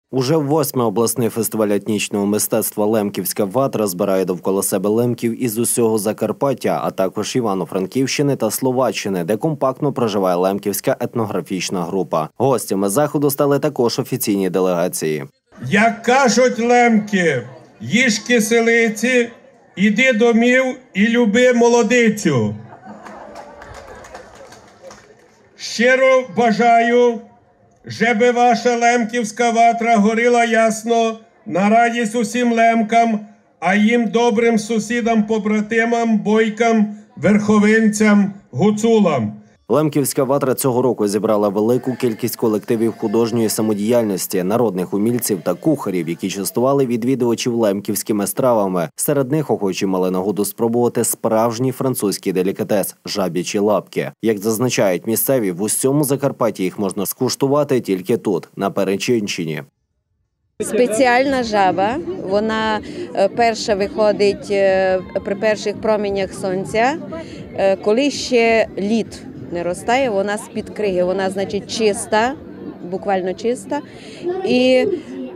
Уже 8-й обласний фестиваль етнічного мистецтва «Лемківська ватра» збирає довкола себе лемків із усього Закарпаття, а також Івано-Франківщини та Словаччини, де компактно проживає лемківська етнографічна група. Гостями заходу стали також офіційні делегації. Як кажуть лемки, їж киселиці, іди домів і люби молодицю. Щиро бажаю, щоби ваша лемківська ватра горіла ясно на радість усім лемкам, а їм добрим сусідам-побратимам, бойкам, верховинцям, гуцулам. Лемківська ватра цього року зібрала велику кількість колективів художньої самодіяльності, народних умільців та кухарів, які частували відвідувачів лемківськими стравами. Серед них охочі мали нагоду спробувати справжній французький делікатес – жаб'ячі лапки. Як зазначають місцеві, в усьому Закарпатті їх можна скуштувати тільки тут, на Перечинщині. Спеціальна жаба, вона перша виходить при перших променях сонця, коли ще лід не розтає, вона з-під криги, вона, значить, чиста, буквально чиста, і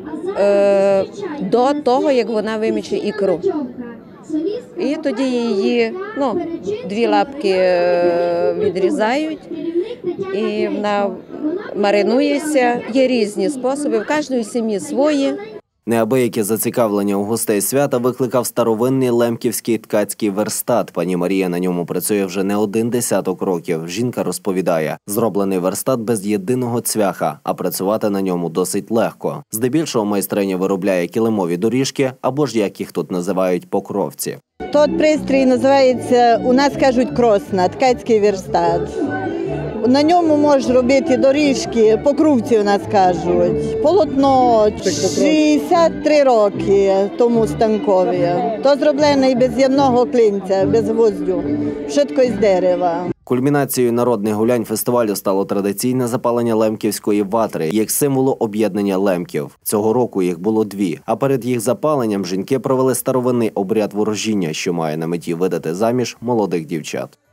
до того, як вона виміче ікру. І тоді її, дві лапки відрізають, і вона маринується. Є різні способи, в кожної сім'ї свої. Неабияке зацікавлення у гостей свята викликав старовинний лемківський ткацький верстат. Пані Марія на ньому працює вже не 10 років. Жінка розповідає, зроблений верстат без єдиного цвяха, а працювати на ньому досить легко. Здебільшого майстриня виробляє килимові доріжки, або ж, як їх тут називають, покровці. Тот пристрій називається, у нас кажуть, кросна, ткацький верстат. На ньому можеш робити доріжки, покровці у нас кажуть. Полотно 63 роки тому станкові. То зроблений без єдного клинця, без гвоздю, швидко із дерева. Кульмінацією народних гулянь фестивалю стало традиційне запалення лемківської ватри, як символу об'єднання лемків. Цього року їх було 2, а перед їх запаленням жінки провели старовинний обряд ворожіння, що має на меті видати заміж молодих дівчат.